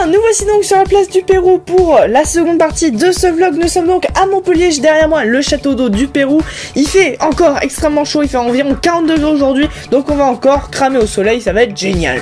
nous voici donc sur la place du Pérou pour la seconde partie de ce vlog. Nous sommes donc à Montpellier, j'ai derrière moi le château d'eau du Pérou. Il fait encore extrêmement chaud, il fait environ 40 degrés aujourd'hui, donc on va encore cramer au soleil, ça va être génial.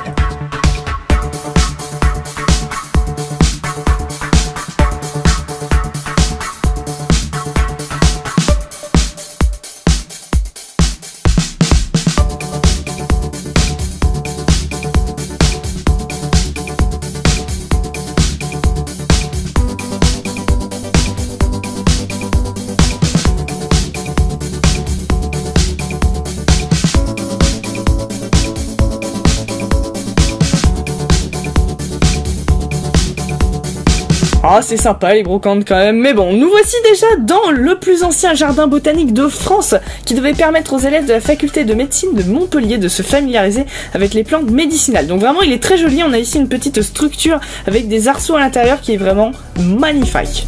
Ah, c'est sympa les brocantes quand même, mais bon, nous voici déjà dans le plus ancien jardin botanique de France, qui devait permettre aux élèves de la faculté de médecine de Montpellier de se familiariser avec les plantes médicinales. Donc vraiment, il est très joli, on a ici une petite structure avec des arceaux à l'intérieur qui est vraiment magnifique.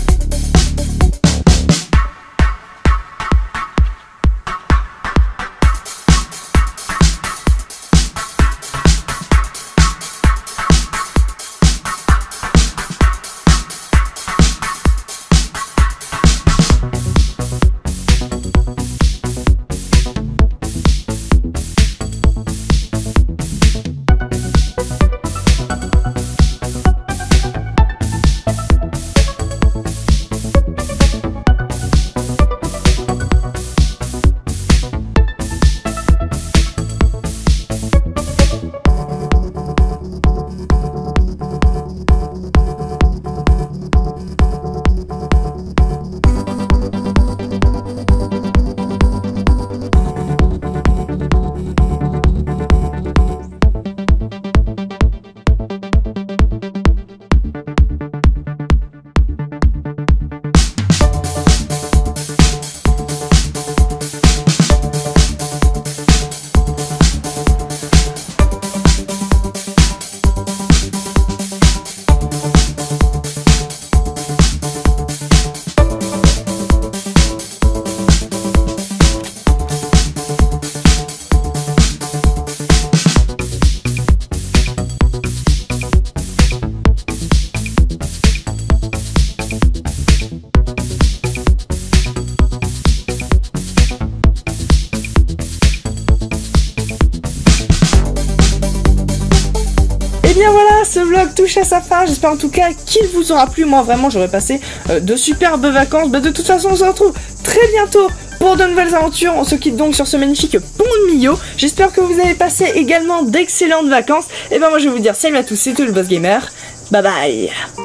Et bien voilà, ce vlog touche à sa fin, j'espère en tout cas qu'il vous aura plu. Moi vraiment j'aurais passé de superbes vacances. De toute façon on se retrouve très bientôt pour de nouvelles aventures. On se quitte donc sur ce magnifique pont de Millau. J'espère que vous avez passé également d'excellentes vacances. Et ben moi je vais vous dire salut à tous, c'était le Boss Gamer, bye bye.